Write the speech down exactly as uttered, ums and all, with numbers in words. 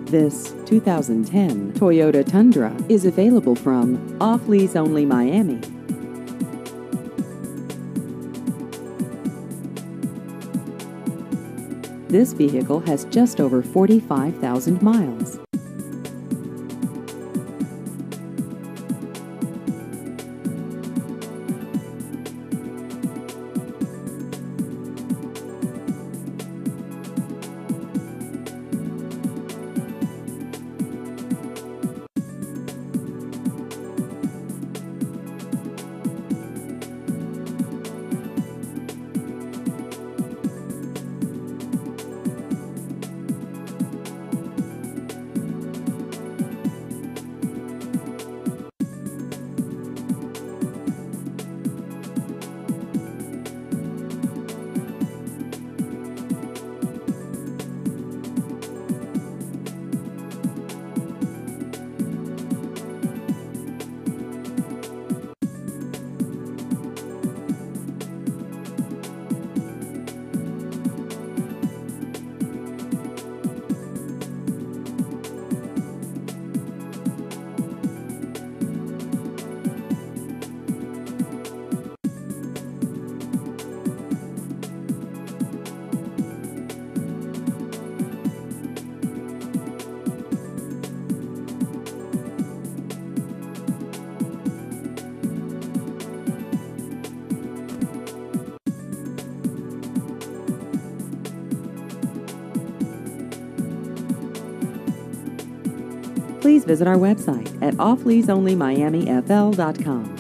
This two thousand ten Toyota Tundra is available from Off Lease Only Miami. This vehicle has just over forty-five thousand miles. Please visit our website at off lease only miami f l dot com.